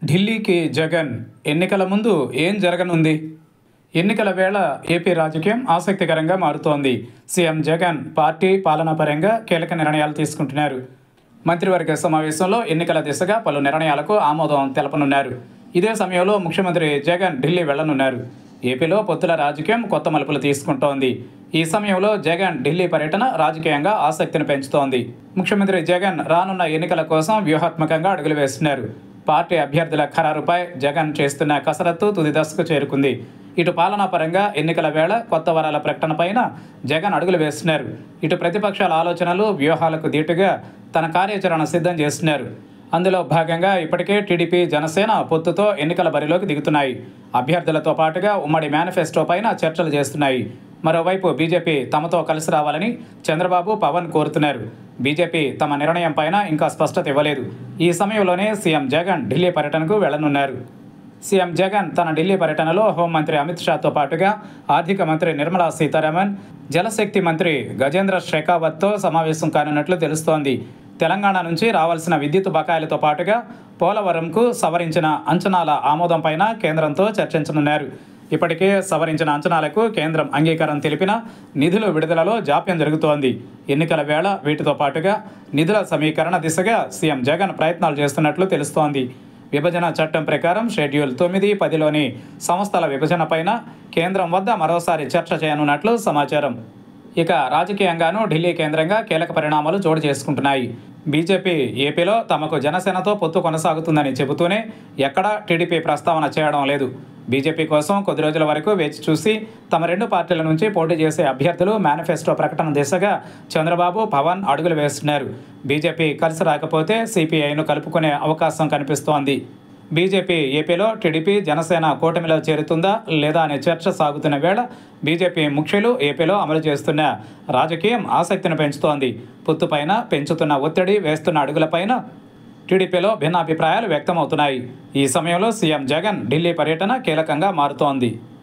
ఢిల్లీకి జగన్ ఎన్నికల ముందు ఏం జరగనుంది? ఎన్నికల వేళ ఏపీ రాజకీయం ఆసక్తికరంగా మారుతోంది. సీఎం జగన్ పార్టీ పాలనా పరంగా కీలక నిర్ణయాలు తీసుకుంటున్నారు. మంత్రివర్గ సమావేశంలో ఎన్నికల దిశగా పలు నిర్ణయాలకు ఆమోదం తెలపనున్నారు. ఇదే సమయంలో ముఖ్యమంత్రి జగన్ ఢిల్లీ వెళ్లనున్నారు. ఏపీలో పొత్తుల రాజకీయం కొత్త మలుపులు తీసుకుంటోంది. ఈ సమయంలో జగన్ ఢిల్లీ పర్యటన రాజకీయంగా ఆసక్తిని పెంచుతోంది. ముఖ్యమంత్రి జగన్ రానున్న ఎన్నికల కోసం వ్యూహాత్మకంగా అడుగులు వేస్తున్నారు. పార్టీ అభ్యర్థుల ఖరారుపై జగన్ చేస్తున్న కసరత్తు తుది దశకు చేరుకుంది. ఇటు పాలనా పరంగా ఎన్నికల వేళ కొత్త వరాల ప్రకటనపైన జగన్ అడుగులు వేస్తున్నారు. ఇటు ప్రతిపక్షాల ఆలోచనలు వ్యూహాలకు దీటుగా తన కార్యాచరణ సిద్ధం చేస్తున్నారు. అందులో భాగంగా ఇప్పటికే టీడీపీ జనసేన పొత్తుతో ఎన్నికల బరిలోకి దిగుతున్నాయి. అభ్యర్థులతో పాటుగా ఉమ్మడి మేనిఫెస్టో పైన చర్చలు చేస్తున్నాయి. మరోవైపు బీజేపీ తమతో కలిసి రావాలని చంద్రబాబు, పవన్ కోరుతున్నారు. బీజేపీ తమ నిర్ణయం పైన ఇంకా స్పష్టత ఇవ్వలేదు. ఈ సమయంలోనే సీఎం జగన్ ఢిల్లీ పర్యటనకు వెళ్లనున్నారు. సీఎం జగన్ తన ఢిల్లీ పర్యటనలో హోంమంత్రి అమిత్ షాతో పాటుగా ఆర్థిక మంత్రి నిర్మలా సీతారామన్, జలశక్తి మంత్రి గజేంద్ర షెకావత్తో సమావేశం కానున్నట్లు తెలుస్తోంది. తెలంగాణ నుంచి రావాల్సిన విద్యుత్ బకాయిలతో పాటుగా పోలవరంకు సవరించిన అంచనాల ఆమోదం పైన కేంద్రంతో చర్చించనున్నారు. ఇప్పటికే సవరించిన అంచనాలకు కేంద్రం అంగీకారం తెలిపినా నిధుల విడుదలలో జాప్యం జరుగుతోంది. ఎన్నికల వేళ వీటితో పాటుగా నిధుల సమీకరణ దిశగా సీఎం జగన్ ప్రయత్నాలు చేస్తున్నట్లు తెలుస్తోంది. విభజన చట్టం ప్రకారం షెడ్యూల్ 9, 10లోని సంస్థల విభజనపైన కేంద్రం వద్ద మరోసారి చర్చ చేయనున్నట్లు సమాచారం. ఇక రాజకీయంగానూ ఢిల్లీ కేంద్రంగా కీలక పరిణామాలు చోటు చేసుకుంటున్నాయి. బీజేపీ ఏపీలో తమకు జనసేనతో పొత్తు కొనసాగుతుందని చెబుతూనే ఎక్కడా టీడీపీ ప్రస్తావన చేయడం లేదు. బీజేపీ కోసం కొద్ది రోజుల వరకు వేచి చూసి తమ రెండు పార్టీల నుంచి పోటీ చేసే అభ్యర్థులు మేనిఫెస్టో ప్రకటన దిశగా చంద్రబాబు, పవన్ అడుగులు వేస్తున్నారు. బీజేపీ కలిసి రాకపోతే సిపిఐను కలుపుకునే అవకాశం కనిపిస్తోంది. బీజేపీ ఏపీలో టీడీపీ, జనసేన కూటమిలో చేరుతుందా లేదా అనే చర్చ సాగుతున్న వేళ బీజేపీ ముఖ్యులు ఏపీలో అమలు చేస్తున్న రాజకీయం ఆసక్తిని పెంచుతోంది. పొత్తుపైన పెంచుతున్న ఒత్తిడి, వేస్తున్న అడుగులపైన టీడీపీలో భిన్నాభిప్రాయాలు వ్యక్తమవుతున్నాయి. ఈ సమయంలో సీఎం జగన్ ఢిల్లీ పర్యటన కీలకంగా మారుతోంది.